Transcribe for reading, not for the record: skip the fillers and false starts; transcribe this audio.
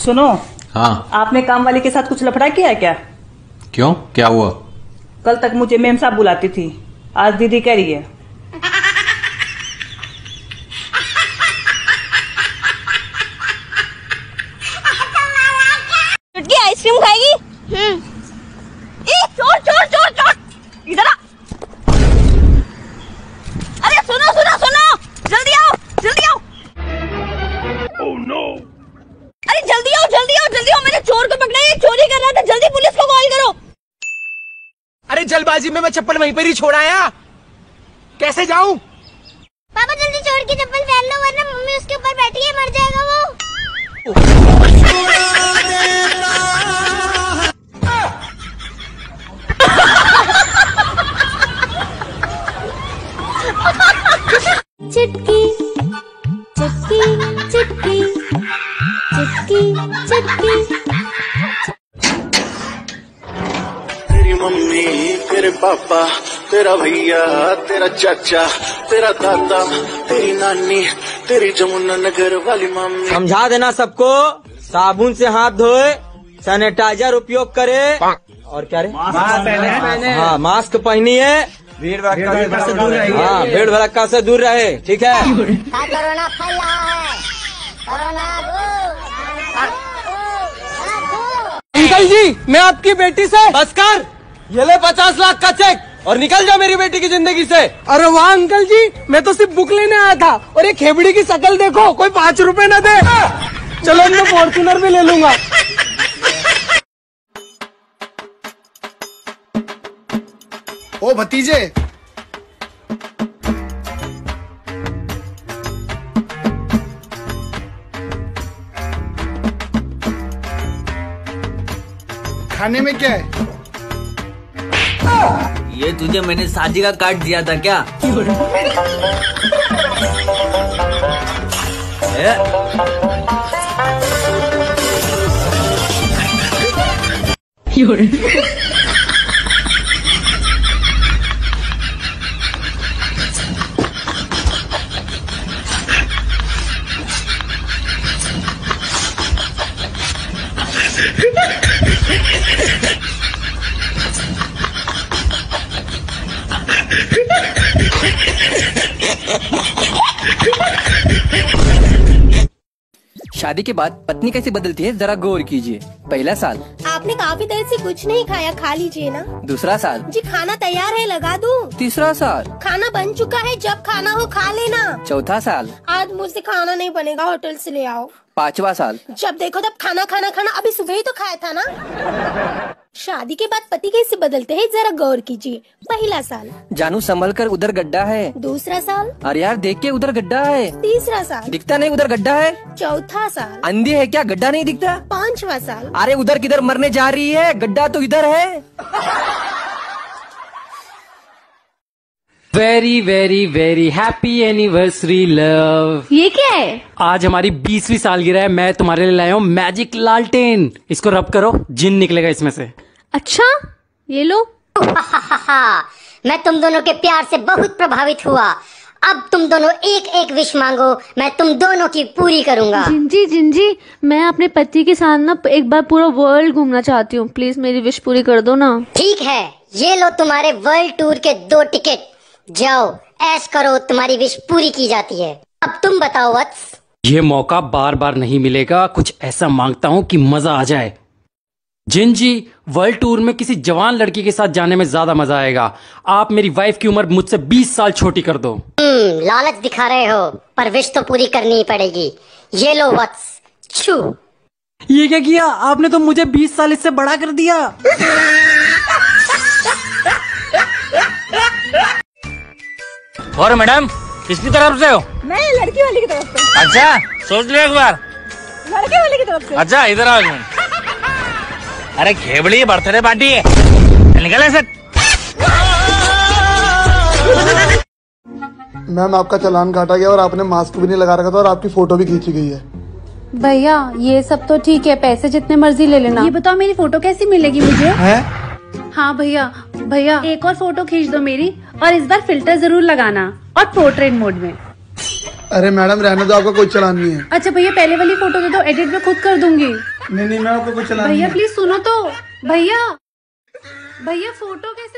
सुनो। हाँ। आपने काम वाली के साथ कुछ लफड़ा किया है क्या? क्यों, क्या हुआ? कल तक मुझे मेम साहब बुलाती थी, आज दीदी कह रही है। चुटकी आइसक्रीम खाएगी? चोर चोर चोर चोर, इधर आ। अरे सुनो सुनो सुनो, जल्दी आओ जल्दी आओ। Oh no! अरे जल्दी आओ जल्दी आओ जल्दी आओ, मैंने चोर को पकड़ा है, चोरी कर रहा था, जल्दी पुलिस को कॉल करो। अरे जल्दबाजी में मैं चप्पल वहीं पर ही छोड़ आया, कैसे जाऊं? पापा जल्दी चोर की चप्पल पहन लो वरना मम्मी उसके ऊपर बैठी है, मर जाएगा वो। चिटकी चिटकी चिटकी चिटकी चिटकी। तेरी मम्मी, तेरे पापा, तेरा भैया, तेरा चाचा, तेरा दादा, तेरी नानी, तेरी जमुना नगर वाली मम्मी। समझा देना सबको, साबुन से हाथ धोए, सैनिटाइजर उपयोग करे और क्या रे, मास्क पहने। हाँ, मास्क पहनिए, भीड़ भड़क्का से दूर रहे। हाँ, भीड़ भड़क्का से दूर रहे, ठीक है। कोरोना फैला है, कोरोना अंकल जी, मैं आपकी बेटी से बस कर, ये ले 50 लाख का चेक और निकल जाओ मेरी बेटी की जिंदगी से। अरे वाह अंकल जी, मैं तो सिर्फ बुक लेने आया था और एक खेबड़ी की शक्ल देखो, कोई 5 रुपए न दे। चलो मैं फॉर्च्यूनर भी ले लूंगा। ओ भतीजे, खाने में क्या है? ये तुझे मैंने शादी का कार्ड दिया था क्या? शादी के बाद पत्नी कैसे बदलती है जरा गौर कीजिए। पहला साल, आपने काफी देर से कुछ नहीं खाया, खा लीजिए ना। दूसरा साल, जी खाना तैयार है, लगा दूं। तीसरा साल, खाना बन चुका है, जब खाना हो खा लेना। चौथा साल, आज मुझसे खाना नहीं बनेगा, होटल से ले आओ। पांचवा साल, जब देखो तब खाना खाना खाना, अभी सुबह ही तो खाया था ना। शादी के बाद पति कैसे बदलते हैं जरा गौर कीजिए। पहला साल, जानू संभल कर, उधर गड्ढा है। दूसरा साल, अरे यार देख के, उधर गड्ढा है। तीसरा साल, दिखता नहीं उधर गड्ढा है। चौथा साल, अंधी है क्या, गड्ढा नहीं दिखता। पांचवा साल, अरे उधर किधर मरने जा रही है, गड्ढा तो इधर है। Very very very happy anniversary love. ये क्या है? आज हमारी 20वीं सालगिरह है, मैं तुम्हारे लिए लाया हूँ मैजिक लालटेन। इसको रब करो, जिन निकलेगा इसमें से। अच्छा, ये लो। मैं तुम दोनों के प्यार से बहुत प्रभावित हुआ। अब तुम दोनों एक एक विश मांगो, मैं तुम दोनों की पूरी करूंगा। जिंजी, मैं अपने पति के साथ ना एक बार पूरा वर्ल्ड घूमना चाहती हूँ, प्लीज मेरी विश पूरी कर दो ना। ठीक है, ये लो तुम्हारे वर्ल्ड टूर के 2 टिकट, जाओ ऐश करो, तुम्हारी विश पूरी की जाती है। अब तुम बताओ वत्स। ये मौका बार बार नहीं मिलेगा, कुछ ऐसा मांगता हूँ कि मजा आ जाए। जिन जी, वर्ल्ड टूर में किसी जवान लड़की के साथ जाने में ज्यादा मजा आएगा। आप मेरी वाइफ की उम्र मुझसे 20 साल छोटी कर दो। लालच दिखा रहे हो, पर विश तो पूरी करनी ही पड़ेगी। ये लो वत्स, छू। ये क्या किया आपने, तो मुझे 20 साल इससे बड़ा कर दिया। और मैडम किसकी तरफ से हो? मैं लड़की वाली की तरफ से। अच्छा, सोच लो एक बार। लड़के वाले की तरफ से। अच्छा, इधर आओ। अरे खेबड़ी बर्थडे पार्टी है, निकले से। मैम, आपका चालान काटा गया और आपने मास्क भी नहीं लगा रखा था और आपकी फोटो भी खींची गई है। भैया ये सब तो ठीक है, पैसे जितने मर्जी ले लेना। ये बताओ मेरी फोटो कैसी मिलेगी मुझे? है? हाँ भैया एक और फोटो खींच दो मेरी, और इस बार फिल्टर जरूर लगाना, और पोर्ट्रेट मोड में। अरे मैडम रहने दो, आपका कोई चालान नहीं है। अच्छा भैया पहले वाली फोटो दे दो, एडिट में खुद कर दूंगी। नहीं मैं आपको कुछ चला भैया प्लीज सुनो तो। भैया भैया फोटो कैसे